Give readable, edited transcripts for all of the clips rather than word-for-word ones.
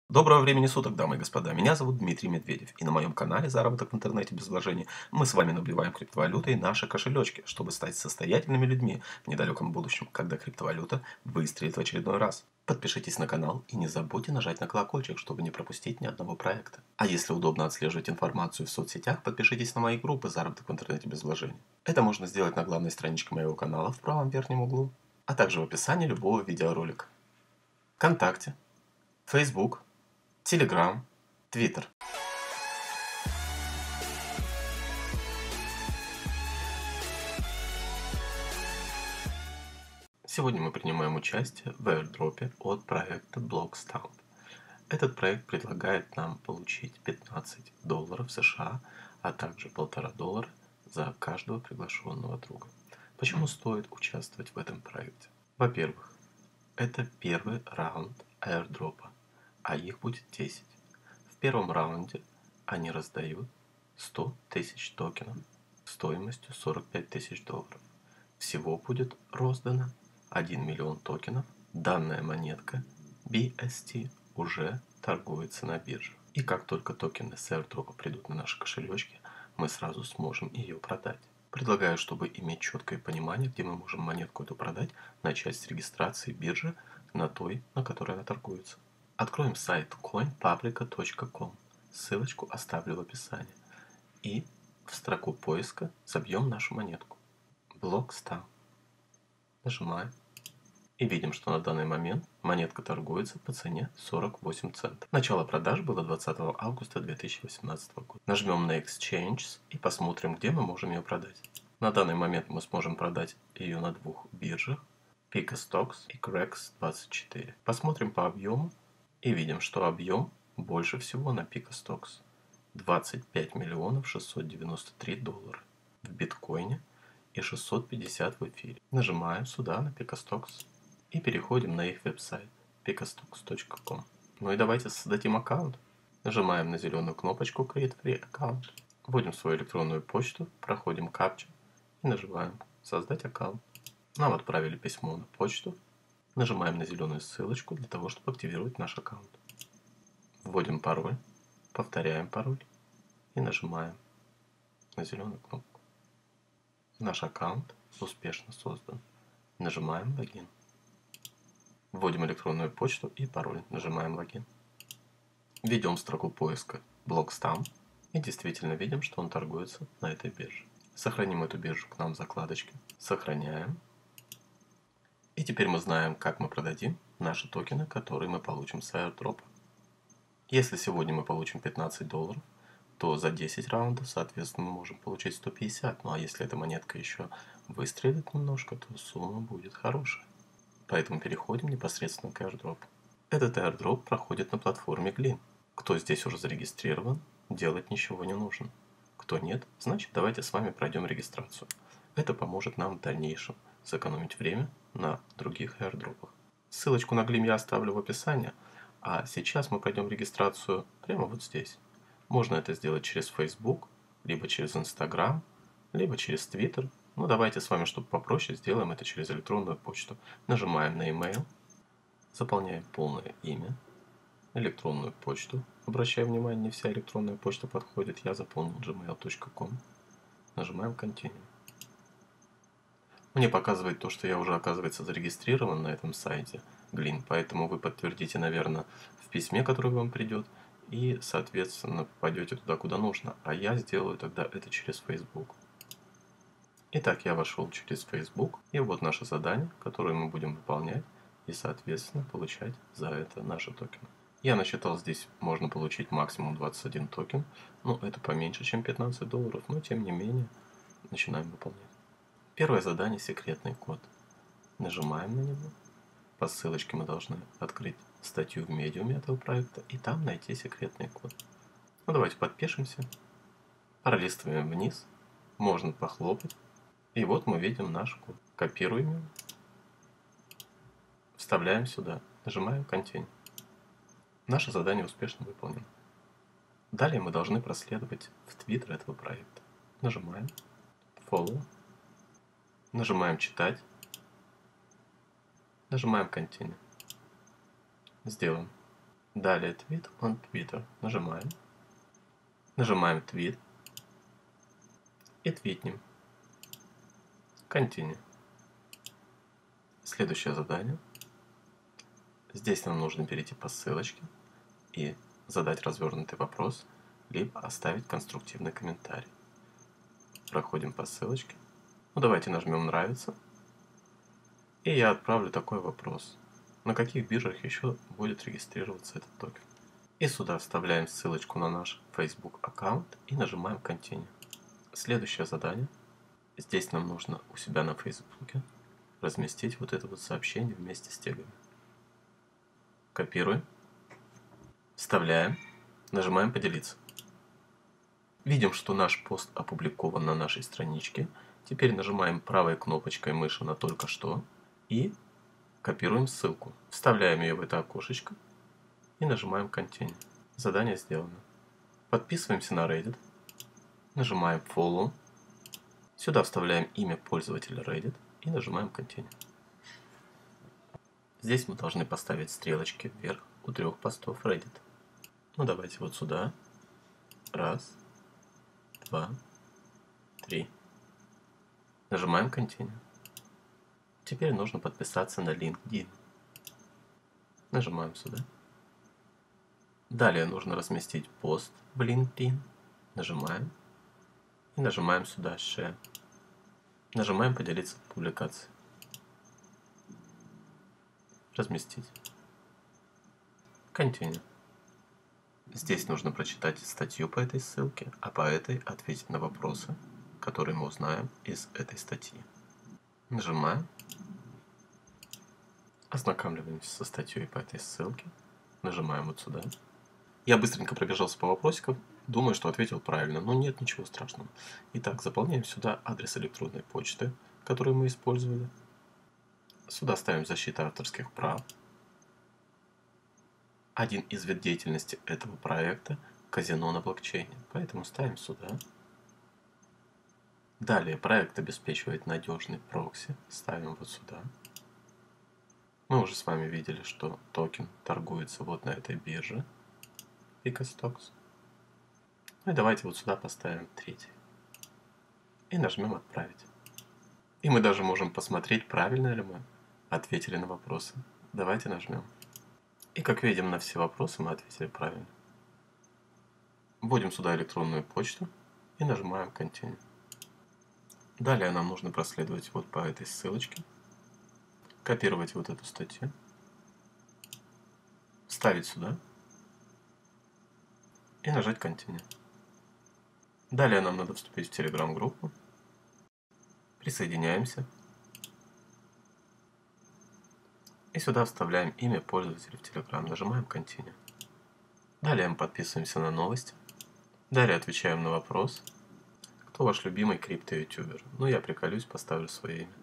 Доброго времени суток, дамы и господа. Меня зовут Дмитрий Медведев. И на моем канале «Заработок в интернете без вложений» мы с вами набиваем криптовалютой наши кошелечки, чтобы стать состоятельными людьми в недалеком будущем, когда криптовалюта выстрелит в очередной раз. Подпишитесь на канал и не забудьте нажать на колокольчик, чтобы не пропустить ни одного проекта. А если удобно отслеживать информацию в соцсетях, подпишитесь на мои группы «Заработок в интернете без вложений». Это можно сделать на главной страничке моего канала в правом верхнем углу, а также в описании любого видеоролика. ВКонтакте, Facebook, Telegram, Twitter. Сегодня мы принимаем участие в airdropе от проекта Blockstamp. Этот проект предлагает нам получить $15 США, а также $1,5 за каждого приглашенного друга. Почему стоит участвовать в этом проекте? Во-первых, это первый раунд airdропа, а их будет 10. В первом раунде они раздают 100 тысяч токенов стоимостью $45 тысяч. Всего будет роздано 1 миллион токенов. Данная монетка BST уже торгуется на бирже. И как только токены с airdropа придут на наши кошелечки, мы сразу сможем ее продать. Предлагаю, чтобы иметь четкое понимание, где мы можем монетку эту продать, начать с регистрации биржи на той, на которой она торгуется. Откроем сайт coinpublica.com. Ссылочку оставлю в описании. И в строку поиска забьем нашу монетку. Blockstamp. Нажимаем. И видим, что на данный момент монетка торгуется по цене 48 центов. Начало продаж было 20 августа 2018 года. Нажмем на Exchanges и посмотрим, где мы можем ее продать. На данный момент мы сможем продать ее на двух биржах: PicaStocks и Krex24. Посмотрим по объему и видим, что объем больше всего на PicaStocks. 25 миллионов 693 доллара в биткоине и 650 в эфире. Нажимаем сюда на PicaStocks и переходим на их веб-сайт picastocks.com. Ну и давайте создадим аккаунт. Нажимаем на зеленую кнопочку Create Free Account. Вводим свою электронную почту, проходим капчу и нажимаем Создать аккаунт. Нам отправили письмо на почту. Нажимаем на зеленую ссылочку для того, чтобы активировать наш аккаунт. Вводим пароль, повторяем пароль и нажимаем на зеленую кнопку. Наш аккаунт успешно создан. Нажимаем логин. Вводим электронную почту и пароль. Нажимаем логин. Введем в строку поиска Blockstamp и действительно видим, что он торгуется на этой бирже. Сохраним эту биржу к нам в закладочке. Сохраняем. И теперь мы знаем, как мы продадим наши токены, которые мы получим с airdrop. Если сегодня мы получим $15, то за 10 раундов, соответственно, мы можем получить 150. Ну а если эта монетка еще выстрелит немножко, то сумма будет хорошая. Поэтому переходим непосредственно к airdrop. Этот airdrop проходит на платформе Gleam. Кто здесь уже зарегистрирован, делать ничего не нужно. Кто нет, значит давайте с вами пройдем регистрацию. Это поможет нам в дальнейшем сэкономить время на других airdropах. Ссылочку на Gleam я оставлю в описании, а сейчас мы пройдем регистрацию прямо вот здесь. Можно это сделать через Facebook, либо через Instagram, либо через Twitter. Ну, давайте с вами, чтобы попроще, сделаем это через электронную почту. Нажимаем на email, заполняем полное имя, электронную почту. Обращаю внимание, не вся электронная почта подходит. Я заполнил gmail.com. Нажимаем Continue. Мне показывает то, что я уже, оказывается, зарегистрирован на этом сайте Gleam, поэтому вы подтвердите, наверное, в письме, которое вам придет, и, соответственно, попадете туда, куда нужно. А я сделаю тогда это через Facebook. Итак, я вошел через Facebook, и вот наше задание, которое мы будем выполнять, и, соответственно, получать за это наши токены. Я насчитал, здесь можно получить максимум 21 токен, но это поменьше, чем $15, но тем не менее, начинаем выполнять. Первое задание — секретный код. Нажимаем на него. По ссылочке мы должны открыть статью в медиуме этого проекта и там найти секретный код. Ну, давайте подпишемся. Пролистываем вниз. Можно похлопать. И вот мы видим наш код. Копируем его. Вставляем сюда. Нажимаем Continue. Наше задание успешно выполнено. Далее мы должны проследовать в Twitter этого проекта. Нажимаем Follow. Нажимаем Читать. Нажимаем Continue. Сделаем. Далее твит on Twitter. Нажимаем. Нажимаем твит. И твитнем. Continue. Следующее задание. Здесь нам нужно перейти по ссылочке и задать развернутый вопрос, либо оставить конструктивный комментарий. Проходим по ссылочке. Ну, давайте нажмем «Нравится». И я отправлю такой вопрос. На каких биржах еще будет регистрироваться этот токен? И сюда вставляем ссылочку на наш Facebook аккаунт и нажимаем Continue. Следующее задание. Здесь нам нужно у себя на Facebook разместить вот это вот сообщение вместе с тегами. Копируем. Вставляем. Нажимаем «Поделиться». Видим, что наш пост опубликован на нашей страничке. Теперь нажимаем правой кнопочкой мыши на «Только что» и копируем ссылку. Вставляем ее в это окошечко и нажимаем Continue. Задание сделано. Подписываемся на Reddit. Нажимаем Follow. Сюда вставляем имя пользователя Reddit и нажимаем Continue. Здесь мы должны поставить стрелочки вверх у 3 постов Reddit. Ну давайте вот сюда. 1, 2, 3. Нажимаем Continue. Теперь нужно подписаться на LinkedIn. Нажимаем сюда. Далее нужно разместить пост в LinkedIn. Нажимаем. И нажимаем сюда Share. Нажимаем «Поделиться публикацией». Разместить. Continue. Здесь нужно прочитать статью по этой ссылке, а по этой ответить на вопросы, которые мы узнаем из этой статьи. Нажимаем. Ознакомливаемся со статьей по этой ссылке. Нажимаем вот сюда. Я быстренько пробежался по вопросикам. Думаю, что ответил правильно, но нет ничего страшного. Итак, заполняем сюда адрес электронной почты, который мы использовали. Сюда ставим защиту авторских прав. Один из вид деятельности этого проекта – казино на блокчейне, поэтому ставим сюда. Далее проект обеспечивает надежный прокси, ставим вот сюда. Мы уже с вами видели, что токен торгуется вот на этой бирже PicaStocks. Ну и давайте вот сюда поставим 3. И нажмем «Отправить». И мы даже можем посмотреть, правильно ли мы ответили на вопросы. Давайте нажмем. И как видим, на все вопросы мы ответили правильно. Вводим сюда электронную почту и нажимаем Continue. Далее нам нужно проследовать вот по этой ссылочке, копировать вот эту статью, вставить сюда и нажать Continue. Далее нам надо вступить в Telegram-группу. Присоединяемся. И сюда вставляем имя пользователя в Telegram. Нажимаем Continue. Далее мы подписываемся на новости. Далее отвечаем на вопрос. Кто ваш любимый крипто-ютубер? Ну, я приколюсь, поставлю свое имя.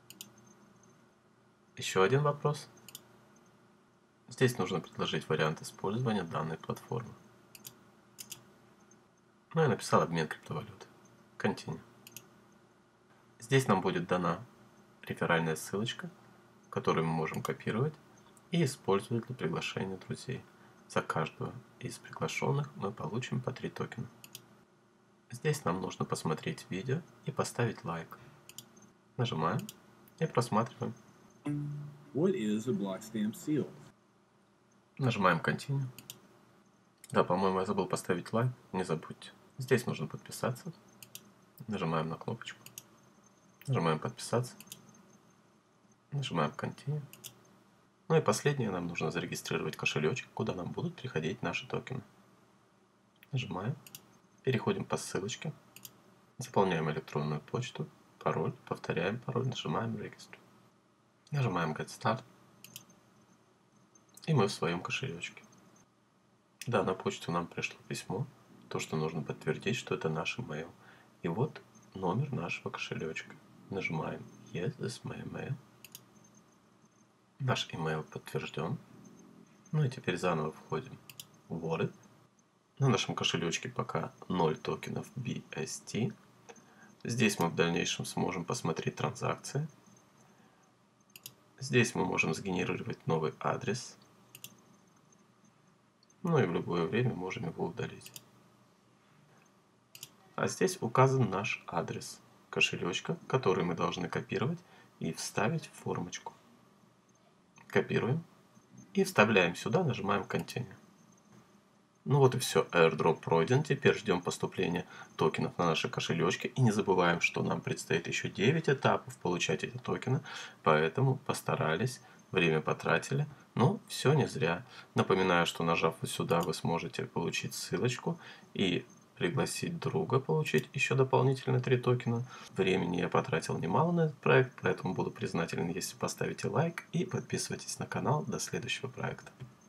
Еще один вопрос. Здесь нужно предложить вариант использования данной платформы. Ну, я написал обмен криптовалют. Continue. Здесь нам будет дана реферальная ссылочка, которую мы можем копировать и использовать для приглашения друзей. За каждого из приглашенных мы получим по 3 токена. Здесь нам нужно посмотреть видео и поставить лайк. Нажимаем и просматриваем. What is a block stamp seal? Нажимаем Continue. Да, по-моему, я забыл поставить лайк, не забудьте. Здесь нужно подписаться. Нажимаем на кнопочку. Нажимаем подписаться. Нажимаем Continue. Ну и последнее, нам нужно зарегистрировать кошелечек, куда нам будут приходить наши токены. Нажимаем. Переходим по ссылочке. Заполняем электронную почту, пароль, повторяем пароль, нажимаем Register. Нажимаем Get Start. И мы в своем кошелечке. Да, на почту нам пришло письмо, то, что нужно подтвердить, что это наш email. И вот номер нашего кошелечка. Нажимаем Yes, this is my email. Наш email подтвержден. Ну и теперь заново входим в Wallet. На нашем кошелечке пока 0 токенов BST. Здесь мы в дальнейшем сможем посмотреть транзакции. Здесь мы можем сгенерировать новый адрес. Ну и в любое время можем его удалить. А здесь указан наш адрес кошелечка, который мы должны копировать и вставить в формочку. Копируем и вставляем сюда, нажимаем Continue. Ну вот и все, airdrop пройден. Теперь ждем поступления токенов на наши кошелечки. И не забываем, что нам предстоит еще 9 этапов получать эти токены. Поэтому постарались, время потратили. Но все не зря. Напоминаю, что нажав вот сюда, вы сможете получить ссылочку и пригласить друга получить еще дополнительно 3 токена. Времени я потратил немало на этот проект, поэтому буду признателен, если поставите лайк и подписывайтесь на канал. До следующего проекта.